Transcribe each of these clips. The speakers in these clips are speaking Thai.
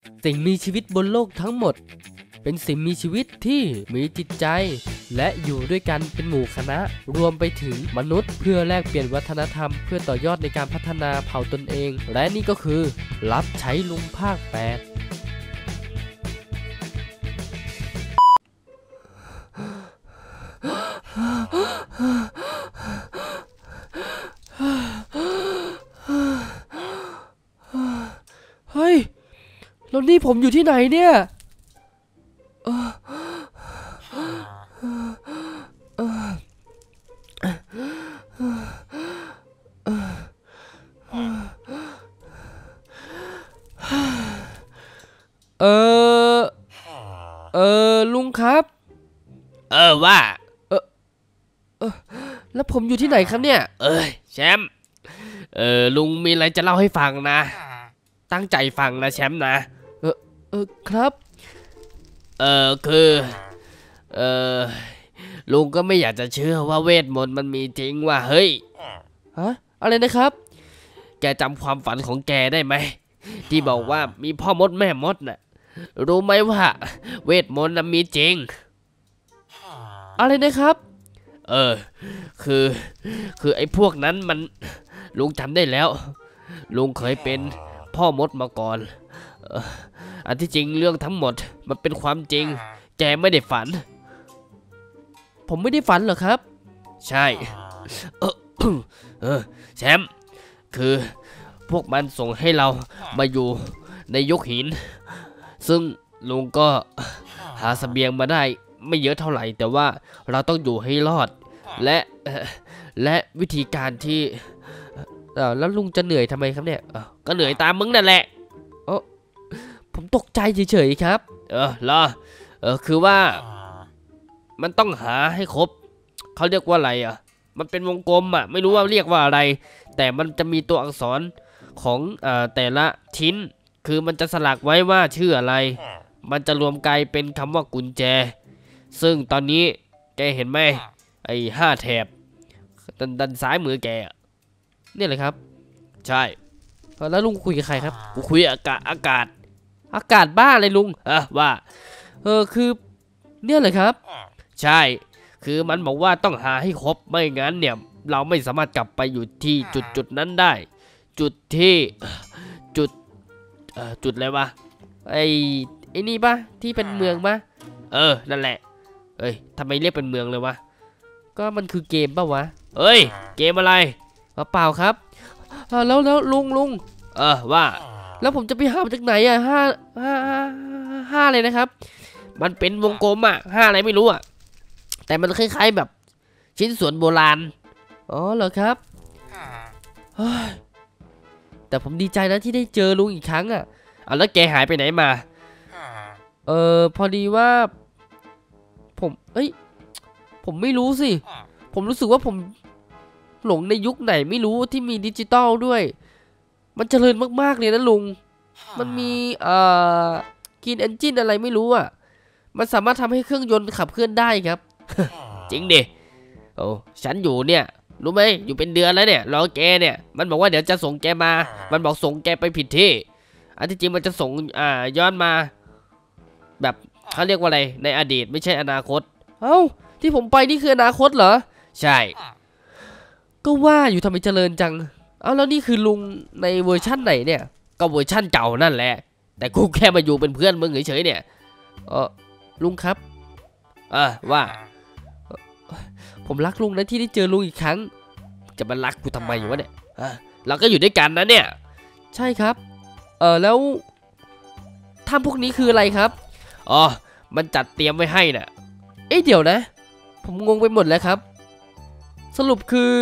สิ่งมีชีวิตบนโลกทั้งหมดเป็นสิ่งมีชีวิตที่มีจิตใจและอยู่ด้วยกันเป็นหมู่คณะรวมไปถึงมนุษย์เพื่อแลกเปลี่ยนวัฒนธรรมเพื่อต่อยอดในการพัฒนาเผ่าตนเองและนี่ก็คือรับใช้ลุงภาค 8เฮ้ยแล้วนี่ผมอยู่ที่ไหนเนี่ยลุงครับว่าแล้วผมอยู่ที่ไหนครับเนี่ยแชมป์ลุงมีอะไรจะเล่าให้ฟังนะตั้งใจฟังนะแชมป์นะครับคือลุงก็ไม่อยากจะเชื่อว่าเวทมนต์มันมีจริงว่ะเฮ้ยฮะอะไรนะครับแกจำความฝันของแกได้ไหมที่บอกว่ามีพ่อมดแม่มดน่ะรู้ไหมว่าเวทมนต์มีจริงอะไรนะครับคือไอ้พวกนั้นมันลุงจำได้แล้วลุงเคยเป็นพ่อมดมาก่อนอันที่จริงเรื่องทั้งหมดมันเป็นความจริงแกไม่ได้ฝันผมไม่ได้ฝันเหรอครับใช่แชมป์คือพวกมันส่งให้เรามาอยู่ในยุคหินซึ่งลุงก็หาเสบียงมาได้ไม่เยอะเท่าไหร่แต่ว่าเราต้องอยู่ให้รอดและวิธีการที่แล้วลุงจะเหนื่อยทำไมครับเนี่ยก็เหนื่อยตามมึงนั่นแหละผมตกใจเฉยๆครับเหรอคือว่ามันต้องหาให้ครบเขาเรียกว่าอะไรมันเป็นวงกลมไม่รู้ว่าเรียกว่าอะไรแต่มันจะมีตัวอักษรของแต่ละชิ้นคือมันจะสลักไว้ว่าชื่ออะไรมันจะรวมกลายเป็นคำว่ากุญแจซึ่งตอนนี้แกเห็นไหมไอ้5 แถบด้านซ้ายมือแกเนี่ยเลยครับใช่แล้วลุงคุยกับใครครับกูคุยอากาศบ้าอะไรลุงว่าคือเนี่ยเลยครับใช่คือมันบอกว่าต้องหาให้ครบไม่งั้นเนี่ยเราไม่สามารถกลับไปอยู่ที่จุดนั้นได้จุดที่จุดอะไรวะไอ้นี่ปะที่เป็นเมืองปะนั่นแหละทำไมเรียกเป็นเมืองเลยวะก็มันคือเกมปะวะเกมอะไรเปล่าครับแล้วลุงว่าแล้วผมจะไปหาจากไหนห้าเลยนะครับมันเป็นวงกลม5อะไรไม่รู้แต่มันคล้ายๆแบบชิ้นส่วนโบราณเหรอครับแต่ผมดีใจนะที่ได้เจอลุงอีกครั้งแล้วแกหายไปไหนมาพอดีว่าผมไม่รู้สิผมรู้สึกว่าผมหลงในยุคไหนไม่รู้ที่มีดิจิตอลด้วยมันเจริญมากๆเลยนะลุงมันมีกรีนเอนจินอะไรไม่รู้มันสามารถทำให้เครื่องยนต์ขับเคลื่อนได้ครับจริงดิฉันอยู่เนี่ยรู้ไหมอยู่เป็นเดือนแล้วเนี่ยรอแกเนี่ยมันบอกว่าเดี๋ยวจะส่งแกมามันบอกส่งแกไปผิดที่อันที่จริงมันจะส่งย้อนมาแบบเขาเรียกว่าอะไรในอดีตไม่ใช่อนาคตที่ผมไปนี่คืออนาคตเหรอใช่ก็ว่าอยู่ทำไมเจริญจังแล้วนี่คือลุงในเวอร์ชั่นไหนเนี่ยก็เวอร์ชั่นเก่านั่นแหละแต่กูแค่มาอยู่เป็นเพื่อนมึงเฉยๆเนี่ยลุงครับว่าผมรักลุงนะที่ได้เจอลุงอีกครั้งจะมารักกูทำไมอยู่วะเนี่ยเราก็อยู่ด้วยกันนะเนี่ยใช่ครับแล้วถ้ำพวกนี้คืออะไรครับมันจัดเตรียมไว้ให้น่ะเดี๋ยวนะผมงงไปหมดแล้วครับสรุปคือ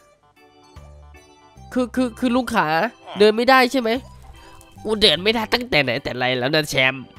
ลุงขาเดินไม่ได้ใช่ไหมกูเดินไม่ได้ตั้งแต่ไหนแต่ไรแล้วนะแชมป์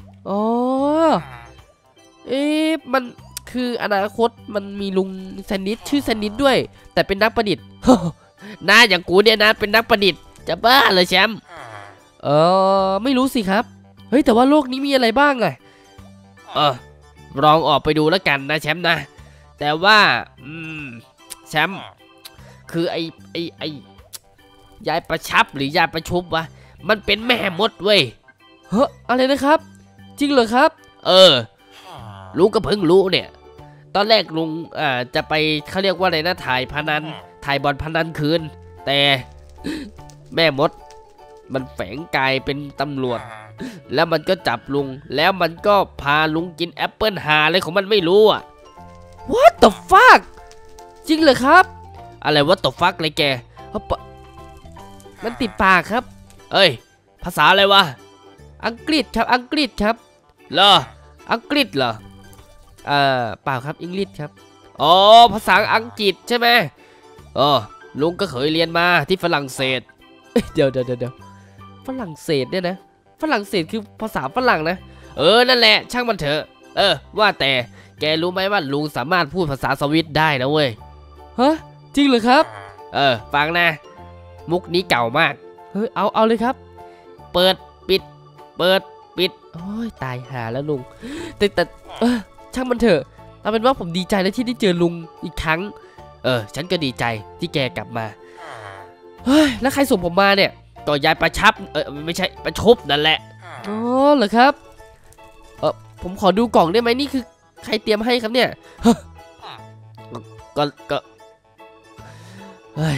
มันคืออนาคตมันมีลุงแซนดิสชื่อแซนดิสด้วยแต่เป็นนักประดิษฐ์หน้าอย่างกูเนี่ยนะเป็นนักประดิษฐ์จะบ้าเลยแชมป์ไม่รู้สิครับเฮ้ยแต่ว่าโลกนี้มีอะไรบ้างลองออกไปดูแล้วกันนะแชมป์นะแต่ว่าแชมป์คือไอยายประชับหรือยายประชุบวะมันเป็นแม่มดเว้ยฮ้ยอะไรนะครับจริงเหรอครับลุงก็เพิ่งรู้เนี่ยตอนแรกลุงจะไปเขาเรียกว่าอะไรนะถ่ายพนันถ่ายบอลพนันคืนแต่แม่มดมันแฝงกายเป็นตำรวจแล้วมันก็จับลุงแล้วมันก็พาลุงกินแอปเปิลหาอะไรของมันไม่รู้อ่ะ What the fuck จริงเหรอครับอะไรwhat the fuck เลยแกมันติดปากครับเอ้ยภาษาอะไรวะอังกฤษครับอังกฤษครับเหรออังกฤษเหรอเปล่าครับอังกฤษครับอ๋อภาษาอังกฤษใช่ไหมลุงก็เคยเรียนมาที่ฝรั่งเศสเดี๋ยวฝรั่งเศสเนี่ยนะฝรั่งเศสคือภาษาฝรั่งนะนั่นแหละช่างมันเถอะว่าแต่แกรู้ไหมว่าลุงสามารถพูดภาษาสวิตได้นะเว้ยฮะจริงเหรอครับฟังนะมุกนี้เก่ามากเฮ้ยเอาเลยครับเปิดปิดเปิดปิดโอ้ยตายหาแล้วลุงแต่ช่างมันเถอะเอาเป็นว่าผมดีใจแล้วที่ได้เจอลุงอีกครั้งฉันก็ดีใจที่แกกลับมาเฮ้ยแล้วใครส่งผมมาเนี่ยก็ยายประชับไม่ใช่ประชุบนั่นแหละอ๋อเหรอครับผมขอดูกล่องได้ไหมนี่คือใครเตรียมให้ครับเนี่ยก็เฮ้ย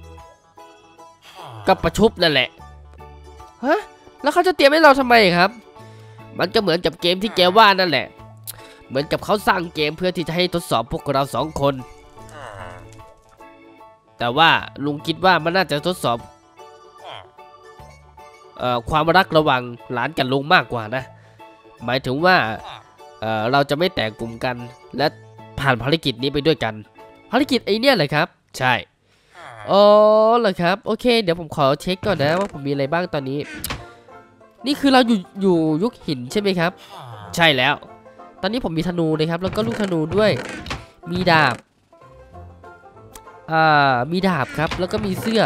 ก็ประชุบนั่นแหละฮะแล้วเขาจะเตรียมให้เราทำไมครับมันก็เหมือนกับเกมที่แกว่านั่นแหละเหมือนกับเขาสร้างเกมเพื่อที่จะให้ทดสอบพวกเรา2 คนแต่ว่าลุงคิดว่ามันน่าจะทดสอบความรักระหว่างหลานกับลุงมากกว่านะหมายถึงว่าเราจะไม่แตกกลุ่มกันและผ่านภารกิจนี้ไปด้วยกันภารกิจไอเนี่ยเหรอครับใช่อ๋อเหรอครับโอเคเดี๋ยวผมขอเช็คก่อนนะว่าผมมีอะไรบ้างตอนนี้นี่คือเราอยู่ยุคหินใช่ไหมครับใช่แล้วตอนนี้ผมมีธนูนะครับแล้วก็ลูกธนูด้วยมีดาบมีดาบครับแล้วก็มีเสื้อ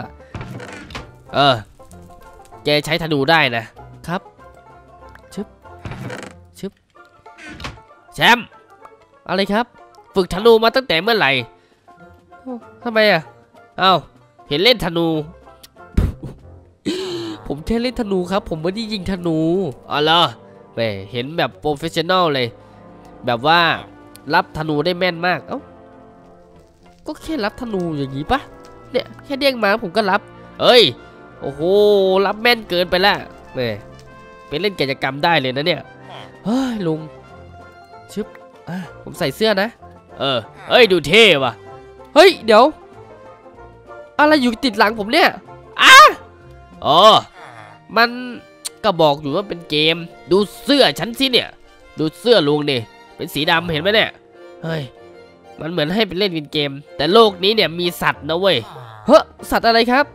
แกใช้ธนูได้นะครับชึบแชมป์อะไรครับฝึกธนูมาตั้งแต่เมื่อไหร่ทำไมเห็นเล่นธนูผมแค่เล่นธนูครับผมไม่ได้ยิงธนูเหรอเห็นแบบโปรเฟชชั่นอลเลยแบบว่ารับธนูได้แม่นมากก็แค่รับธนูอย่างนี้ปะเนี่ยแค่เด้งมาผมก็รับโอ้โหรับแม่นเกินไปแล้วเป็นเล่นกิจกรรมได้เลยนะเนี่ยเฮ้ยลุงชึบผมใส่เสื้อนะดูเท่ว่ะเฮ้ยเดี๋ยวอะไรอยู่ติดหลังผมเนี่ยมันก็บอกอยู่ว่าเป็นเกมดูเสื้อฉันสิเนี่ยดูเสื้อลุงนี่เป็นสีดำเห็นไหมเนี่ยเฮ้ยมันเหมือนให้ไปเล่นเกมแต่โลกนี้เนี่ยมีสัตว์นะเว้ยสัตว์อะไรครับ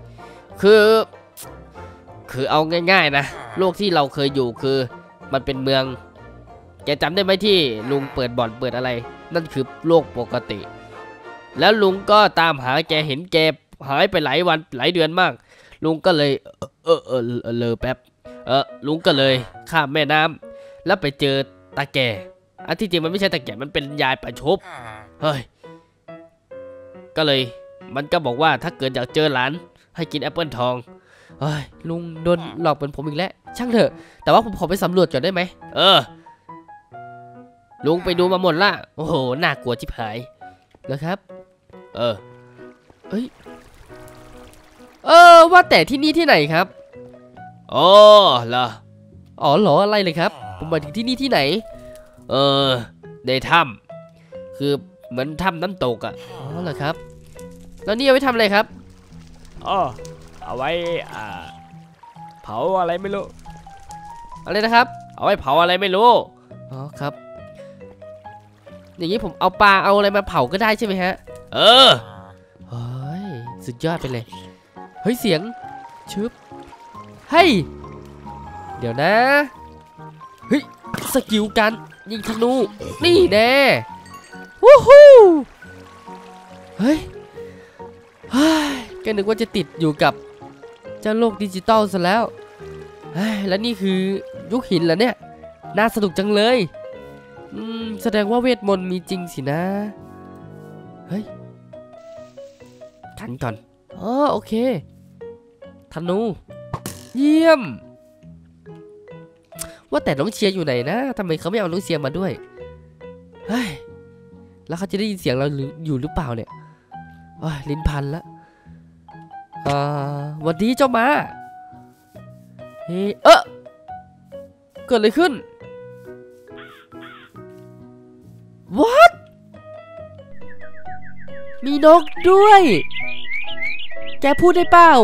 คือเอาง่ายๆนะโลกที่เราเคยอยู่คือมันเป็นเมืองแกจำได้ไหมที่ลุงเปิดบ่อนเปิดอะไรนั่นคือโลกปกติแล้วลุงก็ตามหาแกเห็นแกหายไปหลายวันหลายเดือนมากลุงก็เลยแป๊บลุงก็เลยข้ามแม่น้ำแล้วไปเจอตาแก่อันที่จริงมันไม่ใช่ตาแก่มันเป็นยายประชบก็เลยมันก็บอกว่าถ้าเกิดอยากเจอหลานให้กินแอปเปิลทองลุงโดนหลอกเหมือนผมอีกแล้วช่างเถอะแต่ว่าผมขอไปสำรวจก่อนได้ไหมลุงไปดูมาหมดละโอ้โหน่ากลัวชิบหายแล้วครับว่าแต่ที่นี่ที่ไหนครับเหรอเหรออะไรเลยครับผมหมายถึงที่นี่ที่ไหนในถ้ำคือเหมือนถ้ำน้ำตกอ่ะเหรอครับแล้วนี่เอาไว้ทำอะไรครับเอาไว้เผาอะไรไม่รู้อะไรนะครับเอาไว้เผาอะไรไม่รู้ครับอย่างนี้ผมเอาปลาเอาอะไรมาเผาก็ได้ใช่ไหมฮะเฮ้ยสุดยอดไปเลยเฮ้ยเสียงชึบเฮ้ยเดี๋ยวนะเฮ้ยสกิลกันยิงธนูนี่แน่วู้ฮู้เฮ้ยก็นึกว่าจะติดอยู่กับเจ้าโลกดิจิตอลซะแล้วแล้วนี่คือยุคหินเหรอเนี่ยน่าสนุกจังเลยแสดงว่าเวทมนต์มีจริงสินะเฮ้ยขันก่อนโอเคธนูเยี่ยมว่าแต่น้องเชียร์อยู่ไหนนะทำไมเขาไม่เอาน้องเชียร์มาด้วยเฮ้ยแล้วเขาจะได้ยินเสียงเราอยู่หรือเปล่าเนี่ยลิ้นพันละวันนี้เจ้ามาเฮ้เกิดอะไรขึ้น What มีนกด้วย แกพูดได้เปล่า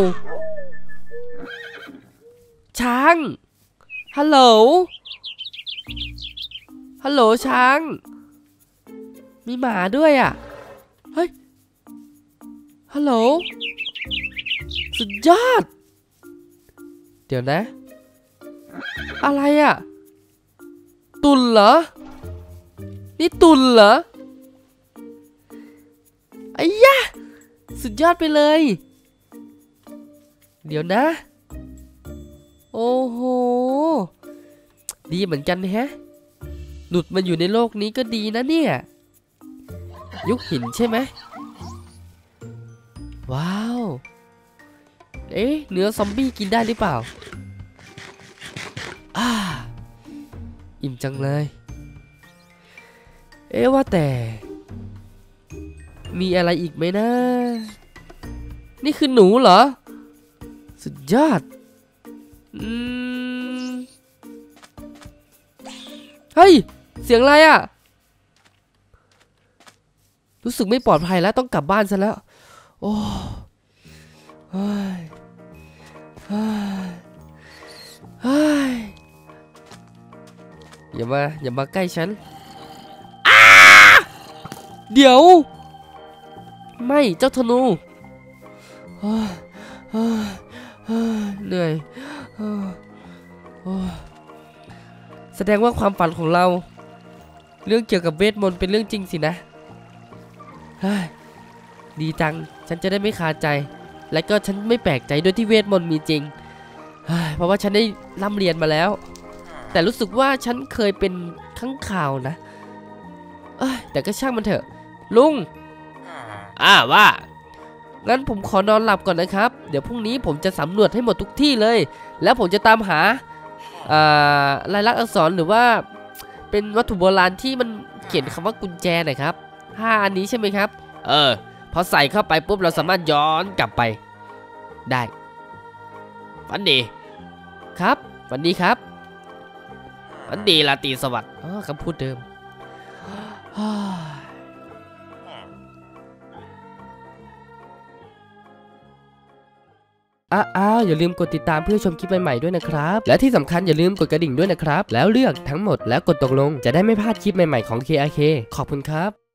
ช้างฮัลโหลช้างมีหมาด้วยอ่ะเฮ้ยฮัลโหลสุดยอดเดี๋ยวนะอะไรอ่ะตุลเหรอนี่ตุลเหรอไอ้ยะสุดยอดไปเลยเดี๋ยวนะโอ้โหดีเหมือนกันแฮะหลุดมาอยู่ในโลกนี้ก็ดีนะเนี่ยยุคหินใช่ไหมว้าวเนื้อซอมบี้กินได้หรือเปล่าอิ่มจังเลยว่าแต่มีอะไรอีกไหมนะนี่คือหนูเหรอสุดยอดเฮ้ยเสียงอะไรอ่ะรู้สึกไม่ปลอดภัยแล้วต้องกลับบ้านซะแล้วโอ้อย่ามาใกล้ฉันเดี๋ยวไม่เจ้าธนูเหนื่อยแสดงว่าความฝันของเราเรื่องเกี่ยวกับเวทมนต์เป็นเรื่องจริงสินะดีจังฉันจะได้ไม่คาใจและก็ฉันไม่แปลกใจด้วยที่เวทมนต์มีจริงเพราะว่าฉันได้ร่ำเรียนมาแล้วแต่รู้สึกว่าฉันเคยเป็นข้างข่าวนะแต่ก็ช่างมันเถอะลุงว่างั้นผมขอนอนหลับก่อนนะครับเดี๋ยวพรุ่งนี้ผมจะสำรวจให้หมดทุกที่เลยแล้วผมจะตามหาลายลักษณ์อักษรหรือว่าเป็นวัตถุโบราณที่มันเขียนคำว่ากุญแจหน่อยครับ5 อันนี้ใช่ไหมครับพอใส่เข้าไปปุ๊บเราสามารถย้อนกลับไปได้ฝันดีครับฝันดีครับฝันดีราตรีสวัสดิ์คำพูดเดิมอย่าลืมกดติดตามเพื่อชมคลิปใหม่ๆด้วยนะครับและที่สำคัญอย่าลืมกดกระดิ่งด้วยนะครับแล้วเลือกทั้งหมดแล้วกดตกลงจะได้ไม่พลาดคลิปใหม่ๆของ KRK ขอบคุณครับ